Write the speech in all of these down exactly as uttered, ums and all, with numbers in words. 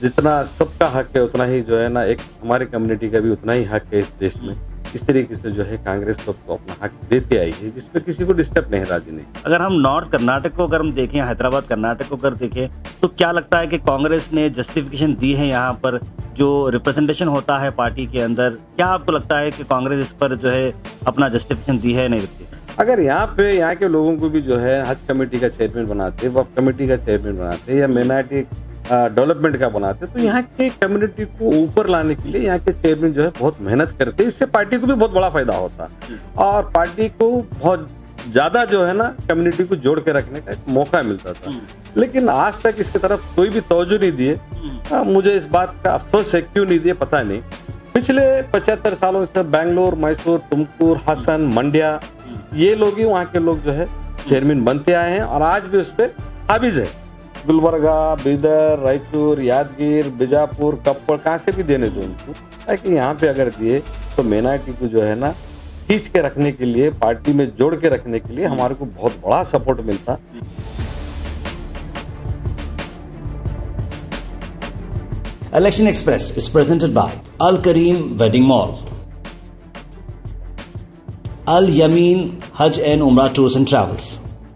जितना सबका हक है उतना ही जो है ना एक हमारे कम्युनिटी का भी उतना ही हक है इस देश में। इस तरीके से जो है कांग्रेस सबको अपना हक देते आई है, जिसमें किसी को डिस्टर्ब नहीं राजनीति। अगर हम नॉर्थ कर्नाटक को अगर हम देखें, हैदराबाद कर्नाटक को अगर देखें, तो क्या लगता है कि कांग्रेस ने जस्टिफिकेशन दी है यहाँ पर जो रिप्रेजेंटेशन होता है पार्टी के अंदर? क्या आपको लगता है कि कांग्रेस इस पर जो है अपना जस्टिफिकेशन दी है नहीं देती? अगर यहाँ पे यहाँ के लोगों को भी जो है हज कमेटी का चेयरमैन बनाते, वक्फ कमेटी का चेयरमैन बनाते या माइनॉरिटी डेवलपमेंट का बनाते, तो यहाँ के कम्युनिटी को ऊपर लाने के लिए यहाँ के चेयरमैन जो है बहुत मेहनत करते हैं। इससे पार्टी को भी बहुत बड़ा फायदा होता है और पार्टी को बहुत ज्यादा जो है ना कम्युनिटी को जोड़ के रखने का एक मौका मिलता था। लेकिन आज तक इसकी तरफ कोई भी तवज्जो नहीं दिए। आ, मुझे इस बात का अफसोस है, क्यों नहीं दिए पता नहीं। पिछले पचहत्तर सालों से बेंगलोर, मैसूर, तुमकुर, हासन, मंड्या, ये लोग ही वहाँ के लोग जो है चेयरमैन बनते आए हैं और आज भी उस पर काबिज है। गुलबर्गा, बीदर, रायचूर, यादगीर, बीजापुर, कप्पड़, कहाँ से भी देने दो उनको, ताकि यहाँ पे अगर दिए तो माइनॉरिटी को जो है ना खींच के रखने के लिए, पार्टी में जोड़ के रखने के लिए हमारे को बहुत बड़ा सपोर्ट मिलता। Election Express is presented by Al Kareem Wedding Mall, Al Yamin Hajj and Umrah Tours and Travels.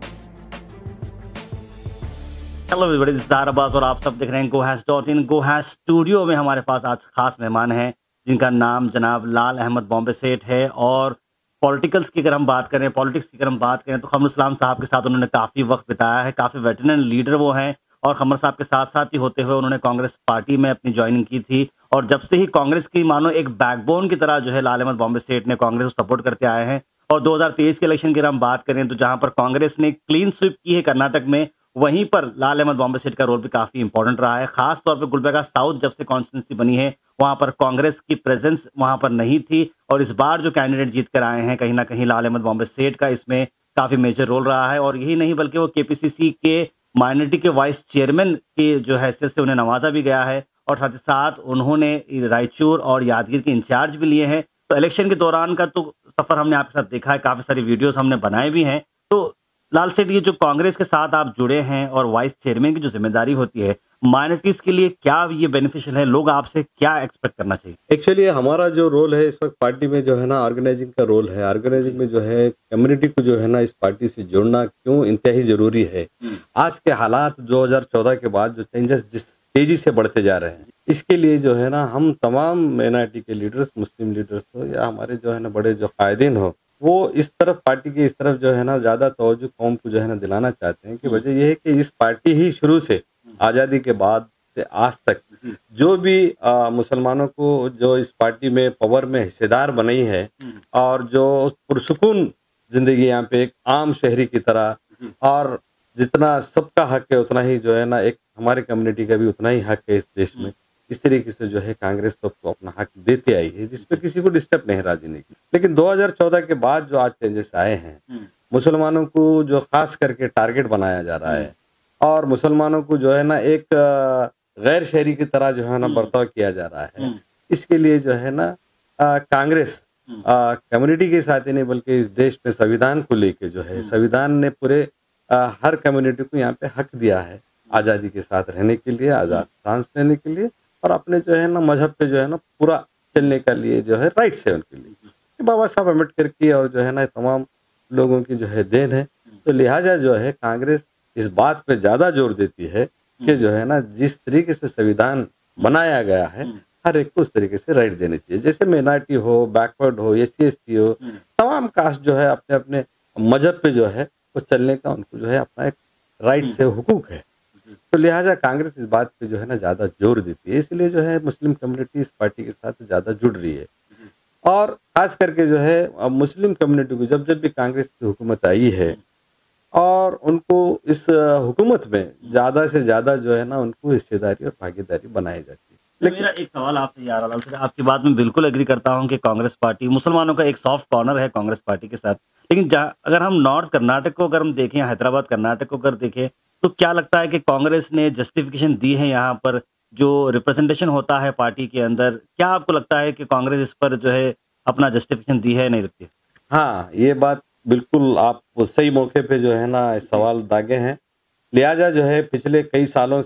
Hello everybody, this is Abbas और आप सब देख रहे हैं go hash dot in. Go hash studio में हमारे पास आज खास मेहमान हैं जिनका नाम जनाब लाल अहमद बॉम्बे सेठ है। और पॉलिटिकल्स की अगर हम बात करें, पॉलिटिक्स की अगर हम बात करें तो खमर इस्लाम साहब के साथ उन्होंने काफ़ी वक्त बिताया है, काफ़ी वेटरन लीडर वो हैं। और खमर साहब के साथ साथ ही होते हुए उन्होंने कांग्रेस पार्टी में अपनी ज्वाइनिंग की थी और जब से ही कांग्रेस की मानो एक बैकबोन की तरह जो है लाल अहमद बॉम्बे सेठ ने कांग्रेस को सपोर्ट करते आए हैं। और दो हज़ार तेईस के इलेक्शन की अगर हम बात करें तो जहां पर कांग्रेस ने क्लीन स्वीप की है कर्नाटक में, वहीं पर लाल अहमद बॉम्बे सेठ का रोल भी काफी इंपॉर्टेंट रहा है। खास तौर पे गुलबर्गा साउथ जब से कॉन्स्टिट्यूंसी बनी है वहां पर कांग्रेस की प्रेजेंस वहां पर नहीं थी और इस बार जो कैंडिडेट जीत कर आए हैं कहीं ना कहीं लाल अहमद बॉम्बे सेठ का इसमें काफी मेजर रोल रहा है। और यही नहीं बल्कि वो केपीसीसी के माइनॉरिटी के वाइस चेयरमैन की जो हैसियत से उन्हें नवाजा भी गया है और साथ ही साथ उन्होंने रायचूर और यादगीर के इंचार्ज भी लिए हैं। तो इलेक्शन के दौरान का तो सफर हमने आपके साथ देखा है, काफी सारी वीडियोस हमने बनाए भी हैं। तो लाल सेठ, ये जो कांग्रेस के साथ आप जुड़े हैं और वाइस चेयरमैन की जो जिम्मेदारी होती है माइनॉरिटीज के लिए, क्या ये बेनिफिशियल है? लोग आपसे क्या एक्सपेक्ट करना चाहिए? एक्चुअली हमारा जो रोल है इस वक्त पार्टी में जो है ना ऑर्गेनाइजिंग का रोल है। ऑर्गेनाइजिंग में जो है कम्युनिटी को जो है ना इस पार्टी से जोड़ना क्यों इंतहाई जरूरी है। आज के हालात दो हज़ार चौदह के बाद जो चेंजेस जिस तेजी से बढ़ते जा रहे हैं, इसके लिए जो है ना हम तमाम माइनॉरिटी के लीडर्स, मुस्लिम लीडर्स हो या हमारे जो है ना बड़े जो कायदीन हो, वो इस तरफ पार्टी की इस तरफ जो है ना ज्यादा तवज्जो कौम को जो है ना दिलाना चाहते हैं कि वजह यह है कि इस पार्टी ही शुरू से आज़ादी के बाद से आज तक जो भी आ, मुसलमानों को जो इस पार्टी में पावर में हिस्सेदार बनाई है और जो पुरसुकून जिंदगी यहाँ पे एक आम शहरी की तरह, और जितना सबका हक है उतना ही जो है ना एक हमारे कम्युनिटी का भी उतना ही हक है इस देश में। इस तरीके से जो है कांग्रेस सबको अपना हक देते आई है, जिसमें किसी को डिस्टर्ब नहीं राजनीति। लेकिन दो हज़ार चौदह के बाद जो आज चेंजेस आए हैं, मुसलमानों को जो खास करके टारगेट बनाया जा रहा है और मुसलमानों को जो है ना एक गैर शहरी की तरह जो है ना बर्ताव किया जा रहा है, इसके लिए जो है ना कांग्रेस कम्युनिटी के साथ ही नहीं बल्कि इस देश में संविधान को लेके जो है, संविधान ने पूरे आ, हर कम्युनिटी को यहाँ पे हक दिया है आज़ादी के साथ रहने के लिए, आज़ाद सांस लेने के लिए और अपने जो है ना मजहब पे जो है ना पूरा चलने के लिए जो है राइट्स है उनके लिए। बाबा साहब अम्बेडकर की और जो है ना तमाम लोगों की जो है देन है। तो लिहाजा जो है कांग्रेस इस बात पे ज्यादा जोर देती है कि जो है ना जिस तरीके से संविधान बनाया गया है हर एक को उस तरीके से राइट देनी चाहिए। जैसे माइनॉरिटी हो, बैकवर्ड हो, एस सी एस टी हो, तमाम कास्ट जो है अपने अपने मजहब पे जो है वो चलने का उनको जो है अपना एक राइट से हुकूक है। तो लिहाजा कांग्रेस इस बात पे जो है ना ज्यादा जोर देती है, इसलिए जो है मुस्लिम कम्युनिटी इस पार्टी के साथ ज्यादा जुड़ रही है। और खास करके जो है मुस्लिम कम्युनिटी को जब जब भी कांग्रेस की हुकूमत आई है और उनको इस हुकूमत में ज्यादा से ज्यादा जो है ना उनको हिस्सेदारी और भागीदारी बनाई जाती है। लेकिन मेरा एक सवाल आपसे यार लाल सेठ, आपकी बात में बिल्कुल एग्री करता हूं कि कांग्रेस पार्टी मुसलमानों का एक सॉफ्ट कॉर्नर है कांग्रेस पार्टी के साथ। लेकिन अगर हम नॉर्थ कर्नाटक को अगर हम देखें, हैदराबाद कर्नाटक को अगर देखें, तो क्या लगता है कि कांग्रेस ने जस्टिफिकेशन दी है यहाँ पर जो रिप्रेजेंटेशन होता है पार्टी के अंदर? क्या आपको लगता है कि कांग्रेस इस पर जो है अपना जस्टिफिकेशन दी है नहीं लगती? हाँ, ये बात बिल्कुल आप सही मौके पे जो है ना सवाल दागे हैं। लिहाजा जो है पिछले कई सालों से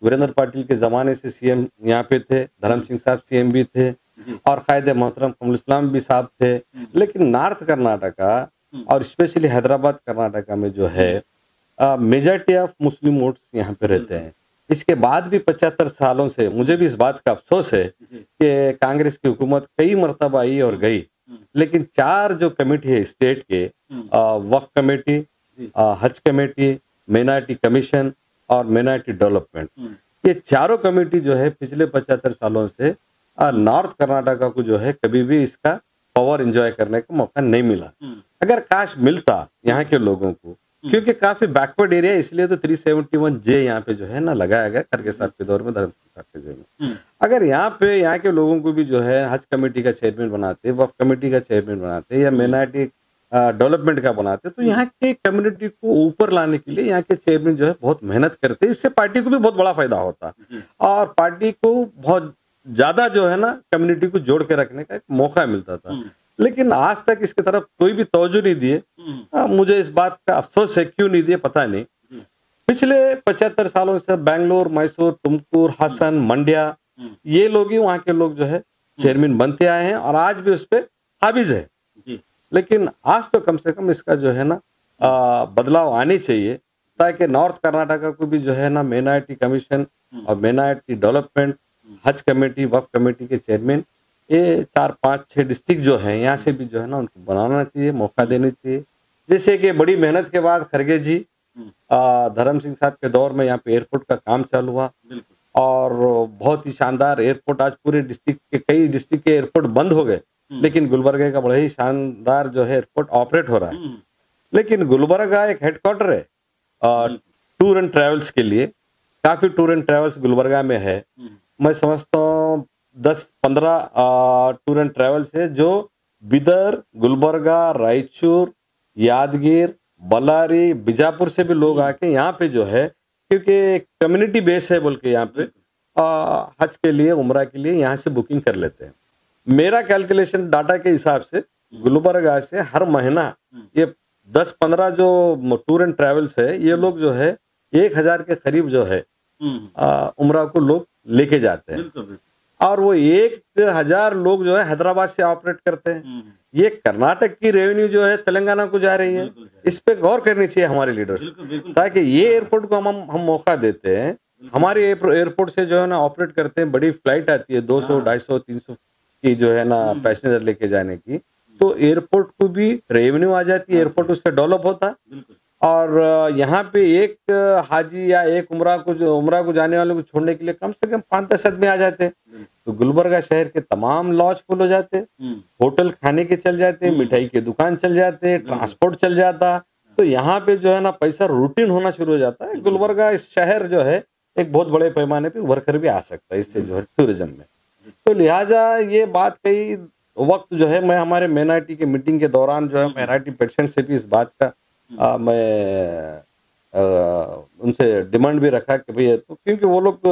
वीरेंद्र पाटिल के ज़माने से सीएम यहाँ पे थे, धर्म सिंह साहब सीएम भी थे और कायदे मोहतरम कमल इस्लाम भी साहब थे। लेकिन नॉर्थ कर्नाटका और स्पेशली हैदराबाद कर्नाटका में जो है मेजॉरिटी ऑफ मुस्लिम वोट्स यहाँ पे रहते हैं। इसके बाद भी पचहत्तर सालों से मुझे भी इस बात का अफसोस है कि कांग्रेस की हुकूमत कई मरतबा आई और गई, लेकिन चार जो कमेटी है स्टेट के, वक्फ कमेटी, हज कमेटी, माइनॉरिटी कमीशन और माइनॉरिटी डेवलपमेंट, ये चारों कमेटी जो है पिछले पचहत्तर सालों से नॉर्थ कर्नाटका को जो है कभी भी इसका पावर एंजॉय करने का मौका नहीं मिला। अगर काश मिलता यहाँ के लोगों को, क्योंकि काफी बैकवर्ड एरिया, इसलिए तो तीन सौ इकहत्तर जे यहाँ पे जो है ना लगाया गया खड़गे साहब के दौर में, धर्म सिंह साहब के दौर में। अगर यहाँ पे यहाँ के लोगों को भी जो है हज कमेटी का चेयरमैन बनाते, वक्फ कमेटी का चेयरमैन बनाते या माइनॉरिटी डेवलपमेंट का बनाते, तो यहाँ के कम्युनिटी को ऊपर लाने के लिए यहाँ के चेयरमैन जो है बहुत मेहनत करते। इससे पार्टी को भी बहुत बड़ा फायदा होता और पार्टी को बहुत ज्यादा जो है ना कम्युनिटी को जोड़ के रखने का एक मौका मिलता था। लेकिन आज तक इसकी तरफ कोई भी तवज्जो नहीं दिए। मुझे इस बात का अफसोस है, क्यों नहीं दिए पता नहीं। पिछले पचहत्तर सालों से बेंगलोर, मैसूर, तुमकुर, हासन, मंड्या, ये लोग ही वहाँ के लोग जो है चेयरमैन बनते आए हैं और आज भी उस पर काबिज है। लेकिन आज तो कम से कम इसका जो है ना आ, बदलाव आनी चाहिए, ताकि नॉर्थ कर्नाटका को भी जो है ना माइनॉरिटी कमीशन और माइनॉरिटी डेवलपमेंट, हज कमेटी, वक्फ कमेटी के चेयरमैन, ये चार पाँच छः डिस्ट्रिक्ट जो है यहाँ से भी जो है ना उनको बनाना चाहिए, मौका देना चाहिए। जैसे कि बड़ी मेहनत के बाद खड़गे जी, धर्म सिंह साहब के दौर में यहाँ पे एयरपोर्ट का काम चालू हुआ और बहुत ही शानदार एयरपोर्ट, आज पूरे डिस्ट्रिक्ट के कई डिस्ट्रिक्ट के एयरपोर्ट बंद हो गए, लेकिन गुलबर्गा का बड़ा ही शानदार जो है एयरपोर्ट ऑपरेट हो रहा है। लेकिन गुलबर्गा एक हेडक्वार्टर है टूर एंड ट्रेवल्स के लिए, काफी टूर एंड ट्रेवल्स गुलबर्गा में है। मैं समझता हूँ दस पंद्रह टूर एंड ट्रेवल्स है जो बिदर, गुलबर्गा, रायचूर, यादगीर, बल्लारी, बीजापुर से भी लोग आके यहाँ पे जो है, क्योंकि कम्युनिटी बेस है बोल के यहाँ पे आ, हज के लिए, उम्रा के लिए यहाँ से बुकिंग कर लेते हैं। मेरा कैलकुलेशन डाटा के हिसाब से गुलबर्गा से हर महीना ये दस पंद्रह जो टूर एंड ट्रेवल्स है, ये लोग जो है एक हजार के करीब जो है आ, उम्रा को लोग लेके जाते हैं और वो एक हजार लोग जो है हैदराबाद से ऑपरेट करते हैं। ये कर्नाटक की रेवेन्यू जो है तेलंगाना को जा रही है। इस पे गौर करनी चाहिए हमारे लीडर्स, ताकि ये एयरपोर्ट को हम हम मौका देते हैं। हमारे एयरपोर्ट से जो है ना ऑपरेट करते हैं, बड़ी फ्लाइट आती है दो सौ, ढाई सौ, तीन सौ की जो है ना पैसेंजर लेके जाने की, तो एयरपोर्ट को भी रेवेन्यू आ जाती है, एयरपोर्ट उससे डेवलप होता है। और यहाँ पे एक हाजी या एक उमरा को जो उमरा को जाने वाले को छोड़ने के लिए कम से कम पाँच दस आदमी आ जाते हैं। तो गुलबर्गा शहर के तमाम लॉज फुल हो जाते, होटल खाने के चल जाते, मिठाई के दुकान चल जाते, ट्रांसपोर्ट चल जाता। तो यहाँ पे जो है ना पैसा रूटीन होना शुरू हो जाता है। गुलबर्गा इस शहर जो है एक बहुत बड़े पैमाने पे उभर कर भी आ सकता है इससे जो है टूरिज्म में। तो लिहाजा ये बात कई वक्त जो है मैं हमारे माइनॉरिटी की मीटिंग के दौरान जो है माइनॉरिटी पेशेंट से भी इस बात का आ, मैं आ, उनसे डिमांड भी रखा कि भैया, तो क्योंकि वो लोग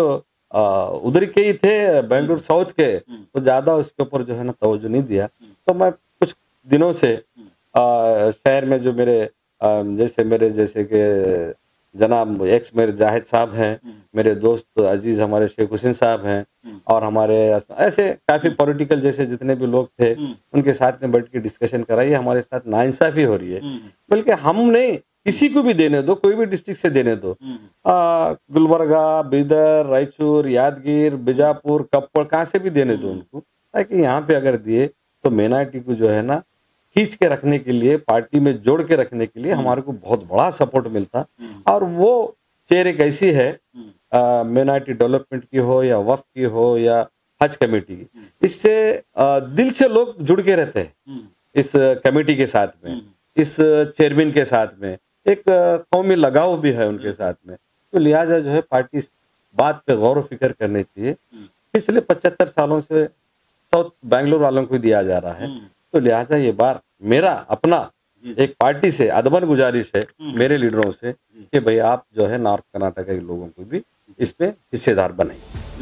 उधर के ही थे, बेंगलुरु साउथ के, तो ज्यादा उसके ऊपर जो है ना तवज्जो नहीं दिया। तो मैं कुछ दिनों से आ, शहर में जो मेरे आ, जैसे मेरे जैसे कि जनाब एक्स मेरे जाहिद साहब हैं, मेरे दोस्त अजीज हमारे शेख हुसैन साहब हैं, और हमारे ऐसे काफी पॉलिटिकल जैसे जितने भी लोग थे उनके साथ में बैठ के डिस्कशन कराइए। हमारे साथ नाइंसाफी हो रही है, बल्कि हम नहीं, किसी को भी देने दो, कोई भी डिस्ट्रिक्ट से देने दो, गुलबर्गा, बीदर, रायचूर, यादगीर, बीजापुर, कप्पड़, कहाँ से भी देने दो उनको, ताकि यहाँ पे अगर दिए तो माइनॉरिटी को जो है ना खींच के रखने के लिए, पार्टी में जोड़ के रखने के लिए हमारे को बहुत बड़ा सपोर्ट मिलता। और वो चेयर एक ऐसी है, माइनॉरिटी डेवलपमेंट की हो या वक्फ की हो या हज कमेटी की, इससे आ, दिल से लोग जुड़ के रहते हैं इस कमेटी के साथ में, इस चेयरमैन के साथ में, एक कौमी लगाव भी है उनके साथ में। तो लिहाजा जो है पार्टी इस बात पे गौर फिक्र करनी चाहिए। पिछले पचहत्तर सालों से साउथ बैंगलोर वालों को दिया जा रहा है, तो लिहाजा ये बार मेरा अपना एक पार्टी से अदबन गुजारिश है मेरे लीडरों से कि भाई आप जो है नॉर्थ कर्नाटक के लोगों को भी इस पे हिस्सेदार बने।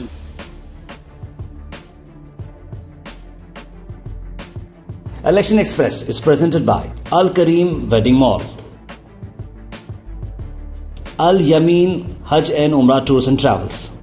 Election Express is presented by Al Kareem Wedding Mall, Al Yamin Hajj and Umrah Tours and Travels,